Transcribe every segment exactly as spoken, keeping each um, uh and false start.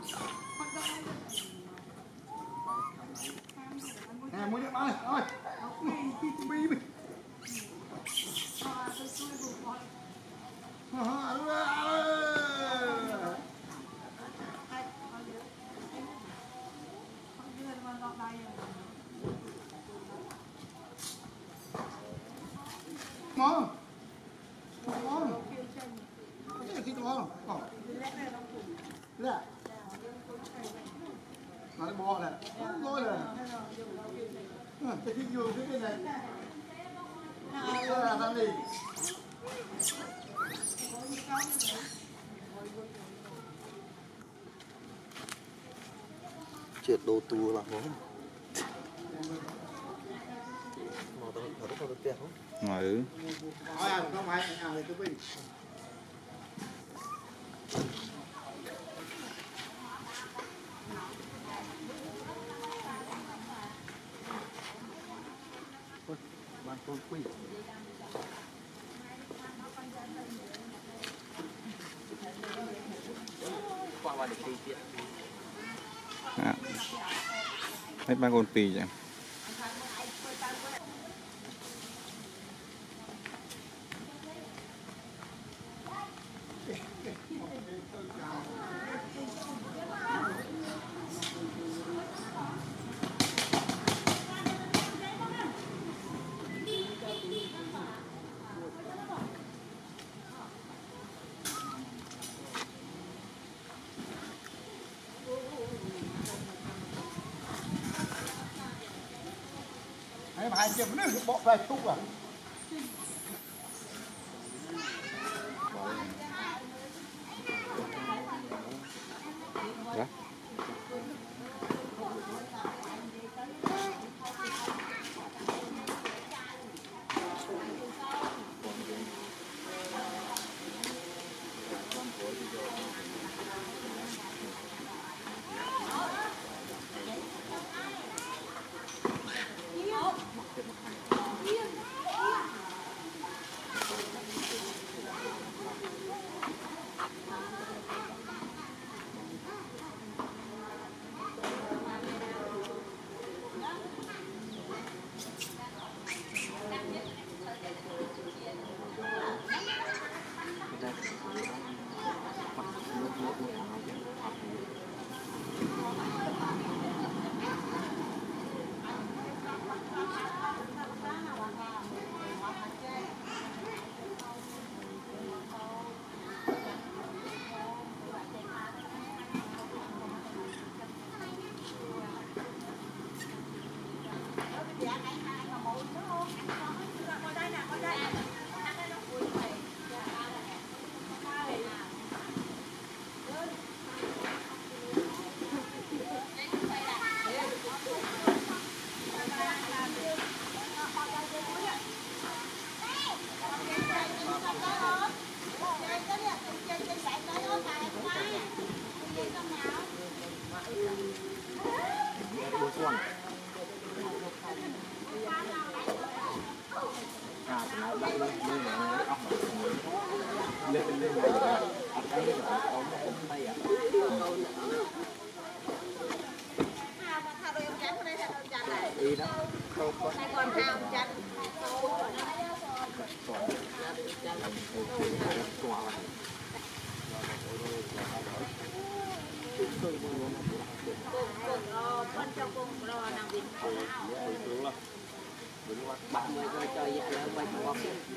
nè muốn điện ơi ơi bi bi ngon ngon cái gì ngon nè nói bò này rồi này cái gì nhiều cái này là làm gì trượt đồ tù là không màu tao nó có được tiền không ừ không phải nhà này tôi bình ban con quỷ qua qua để đi tiện hết ba con pì vậy hai chiếc nước bỏ về thúc à đó đi đó không có còn hào chặt con cho con lo nàng vịt bạn người coi chơi vậy là quay con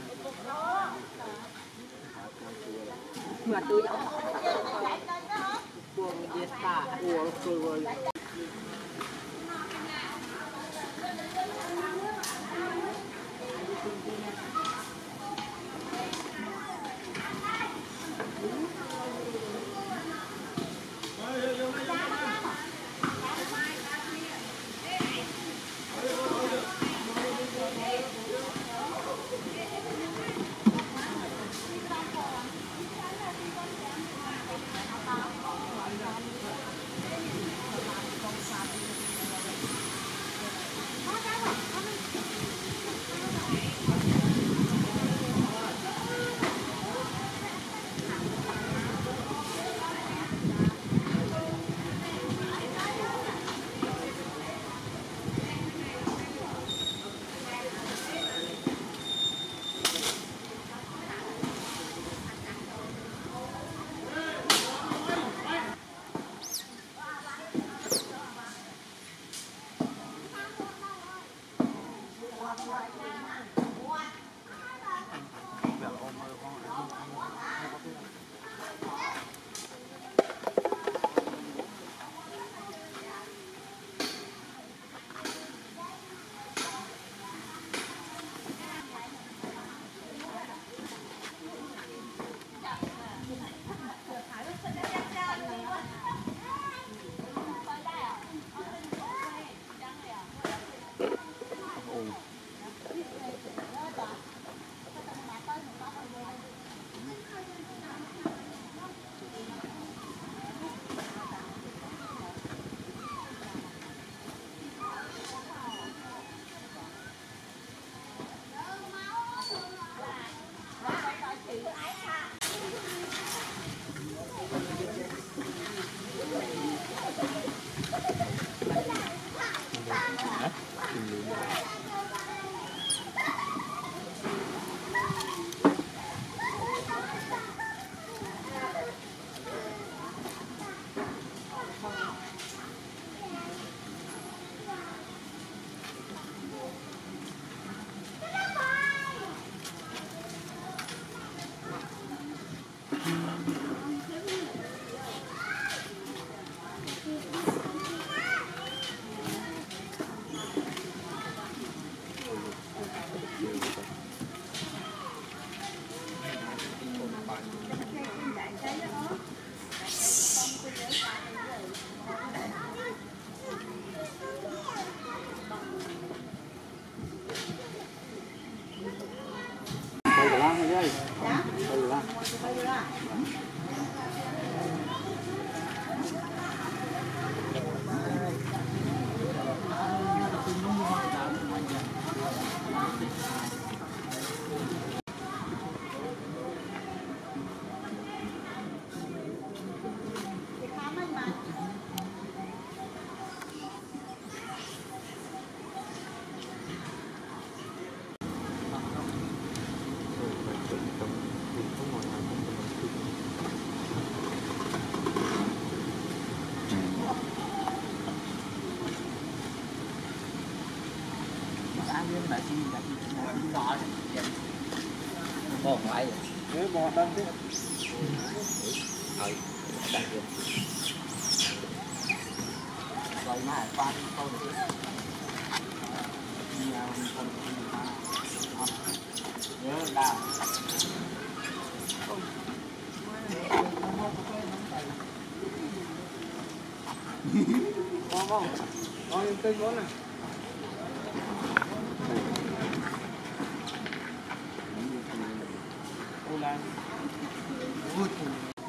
mà tôi buồn diệt cả buồn rồi Bò ngoại Thế bò đăng thế. ờ đặt được rồi mà qua câu được nhớ là Ngon không? Ngon những cây ngon này. Ô lan. Ôi trời.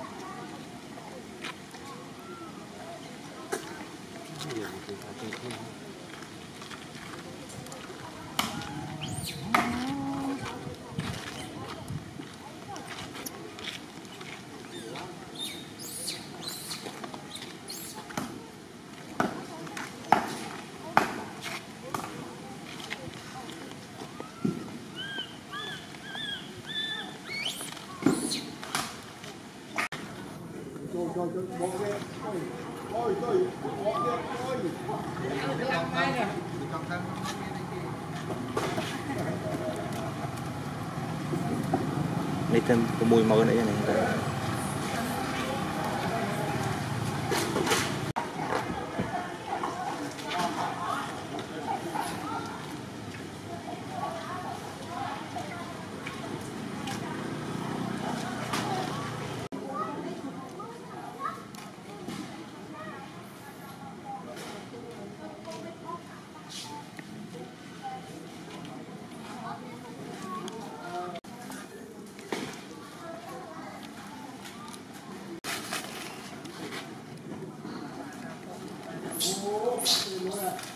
Rồi rồi rồi bỏ về. Ôi trời, bỏ về ôi. Cái làm ngay nè. Đây thêm cái mùi màu này này. Ô,